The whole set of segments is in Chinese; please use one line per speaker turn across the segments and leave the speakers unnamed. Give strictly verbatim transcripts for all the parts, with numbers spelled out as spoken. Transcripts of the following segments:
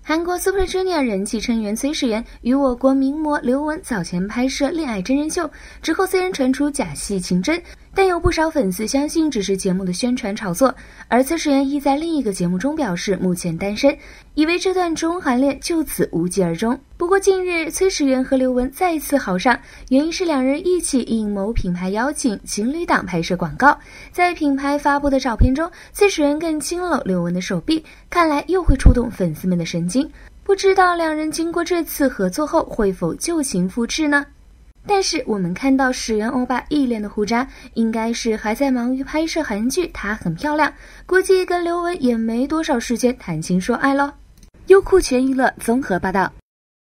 韩国 Super Junior 人气成员崔始源与我国名模刘雯早前拍摄恋爱真人秀之后，虽然传出假戏情真，但有不少粉丝相信只是节目的宣传炒作。而崔始源亦在另一个节目中表示目前单身，以为这段中韩恋就此无疾而终。不过近日崔始源和刘雯再次好上，原因是两人一起应某品牌邀请情侣档拍摄广告，在品牌发布的照片中，崔始源更亲搂刘雯的手臂，看来又会触动粉丝们的神经。不知道两人经过这次合作后会否旧情复炽呢？但是我们看到始源欧巴一脸的胡渣，应该是还在忙于拍摄韩剧《她很漂亮》，估计跟刘雯也没多少时间谈情说爱咯。优酷全娱乐综合报道。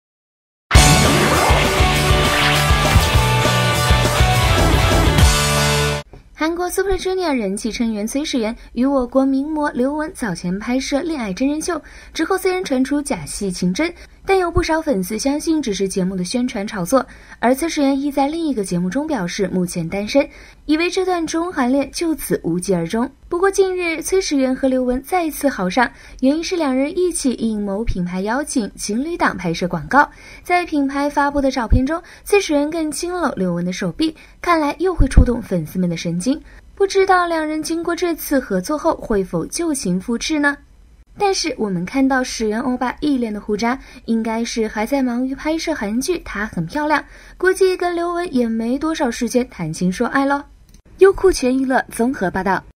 韩国 Super Junior 人气成员崔始源与我国名模刘雯早前拍摄恋爱真人秀之后，虽然传出假戏情真，但有不少粉丝相信只是节目的宣传炒作。而崔始源亦在另一个节目中表示目前单身，以为这段中韩恋就此无疾而终。不过近日崔始源和刘雯再次好上，原因是两人一起应某品牌邀请情侣档拍摄广告，在品牌发布的照片中，崔始源更亲搂刘雯的手臂，看来又会触动粉丝们的神经。不知道两人经过这次合作后会否旧情复炽呢？但是我们看到始源欧巴一脸的胡渣，应该是还在忙于拍摄韩剧《她很漂亮》，估计跟刘雯也没多少时间谈情说爱咯。优酷全娱乐综合报道。